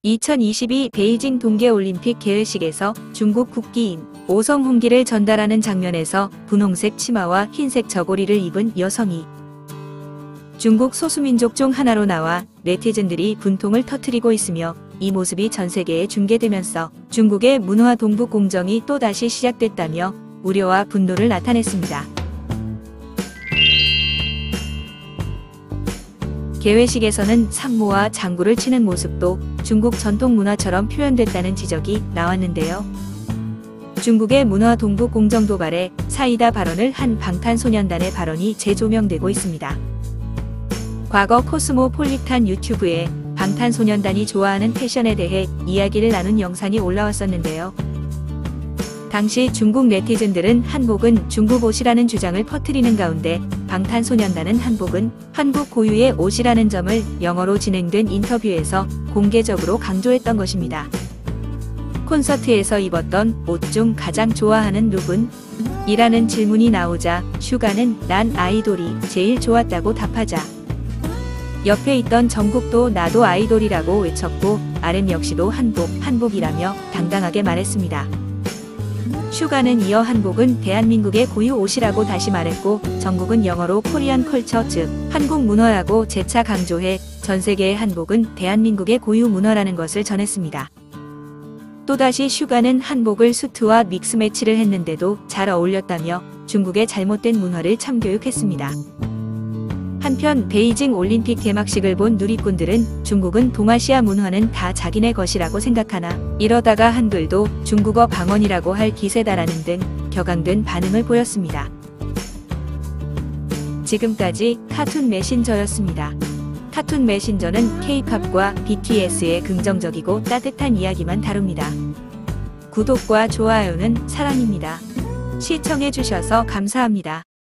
2022 베이징 동계올림픽 개회식에서 중국 국기인 오성홍기를 전달하는 장면에서 분홍색 치마와 흰색 저고리를 입은 여성이 중국 소수민족 중 하나로 나와 네티즌들이 분통을 터뜨리고 있으며, 이 모습이 전 세계에 중계되면서 중국의 문화 동북 공정이 또다시 시작됐다며 우려와 분노를 나타냈습니다. 개회식에서는 상모와 장구를 치는 모습도 중국 전통 문화처럼 표현됐다는 지적이 나왔는데요. 중국의 문화 동북 공정 도발에 사이다 발언을 한 방탄소년단의 발언이 재조명되고 있습니다. 과거 코스모폴리탄 유튜브에 방탄소년단이 좋아하는 패션에 대해 이야기를 나눈 영상이 올라왔었는데요. 당시 중국 네티즌들은 한복은 중국 옷이라는 주장을 퍼뜨리는 가운데, 방탄소년단은 한복은 한국 고유의 옷이라는 점을 영어로 진행된 인터뷰에서 공개적으로 강조했던 것입니다. 콘서트에서 입었던 옷 중 가장 좋아하는 룩은? 이라는 질문이 나오자 슈가는 난 아이돌이 제일 좋았다고 답하자, 옆에 있던 정국도 나도 아이돌이라고 외쳤고, RM 역시도 한복이라며 당당하게 말했습니다. 슈가는 이어 한복은 대한민국의 고유 옷이라고 다시 말했고, 정국은 영어로 코리안 컬처, 즉 한국 문화라고 재차 강조해 전 세계의 한복은 대한민국의 고유 문화라는 것을 전했습니다. 또다시 슈가는 한복을 수트와 믹스매치를 했는데도 잘 어울렸다며 중국의 잘못된 문화를 참교육했습니다. 한편 베이징 올림픽 개막식을 본 누리꾼들은 중국은 동아시아 문화는 다 자기네 것이라고 생각하나 이러다가 한글도 중국어 방언이라고 할 기세다라는 등 격앙된 반응을 보였습니다. 지금까지 카툰 메신저였습니다. 카툰 메신저는 K-팝과 BTS의 긍정적이고 따뜻한 이야기만 다룹니다. 구독과 좋아요는 사랑입니다. 시청해주셔서 감사합니다.